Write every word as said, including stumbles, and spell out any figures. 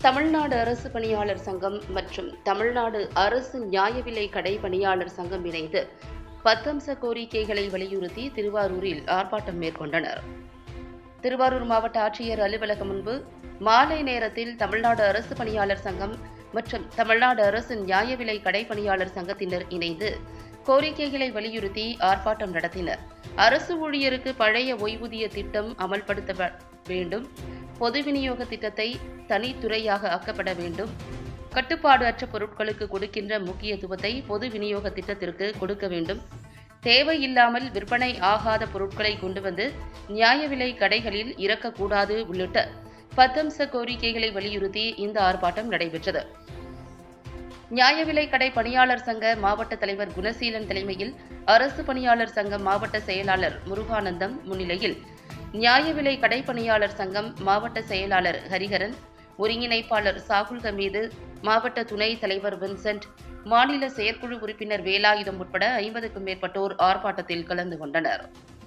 தமிழ்நாடு அரசு பணியாளர் சங்கம் மற்றும் தமிழ்நாடு அரசு நியாய விலை கடை பணியாளர் சங்கம் இணைந்து பத்தம்ச கோரிக்கைகளை வலியுறுத்தி திருவாரூரில் ஆர்ப்பாட்டம் மேற்கொண்டனர். திருவாரூர் மாவட்ட ஆட்சியர் அலுவலகம் முன்பு மாலை நேரத்தில் தமிழ்நாடு அரசு பணியாளர் சங்கம் மற்றும் தமிழ்நாடு அரசு நியாய விலை கடை பணியாளர் சங்கத்தினர் இணைந்து கோரிக்கைகளை வலியுறுத்தி ஆர்ப்பாட்டம் நடத்தினர். அரசு ஊழியருக்கு பழைய ஓய்வூதிய திட்டம் அமல்படுத்த வேண்டும், பொது விநியோக திட்டத்தை தனித்துறையாக ஆக்கப்பட வேண்டும், கட்டுப்பாடு அற்ற பொருட்களுக்கு கொடுக்கின்ற முக்கியத்துவத்தை பொது விநியோக திட்டத்திற்கு கொடுக்க வேண்டும், தேவையில்லாமல் விற்பனை ஆகாத பொருட்களை கொண்டு வந்து நியாய விலை கடைகளில் இறக்கக்கூடாது உள்ளிட்ட பத்தம்ச கோரிக்கைகளை வலியுறுத்தி இந்த ஆர்ப்பாட்டம் நடைபெற்றது. நியாய விலை கடை பணியாளர் சங்க மாவட்ட தலைவர் குணசீலன் தலைமையில் அரசு பணியாளர் சங்க மாவட்ட செயலாளர் முருகானந்தம் முன்னிலையில் நியாய விலை கடை பணியாளர் சங்கம் மாவட்ட செயலாளர் ஹரிஹரன், ஒருங்கிணைப்பாளர் சாகுல் ஹமீது, மாவட்ட துணைத் தலைவர் வின்சென்ட், மாநில செயற்குழு உறுப்பினர் வேலாயுதம் உட்பட ஐம்பதுக்கும் மேற்பட்டோர் ஆர்ப்பாட்டத்தில் கலந்து கொண்டனர்.